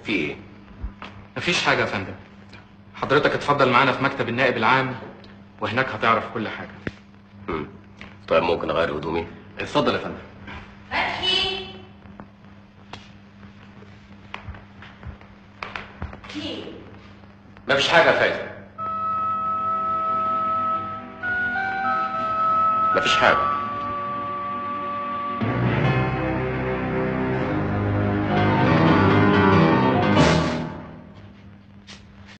في ايه؟ مفيش حاجة يا فندم. حضرتك اتفضل معانا في مكتب النائب العام وهناك هتعرف كل حاجة. طيب ممكن اغير هدومي؟ اتفضل يا فندم. فتحي. مفيش حاجة يا فايزة. مفيش حاجة.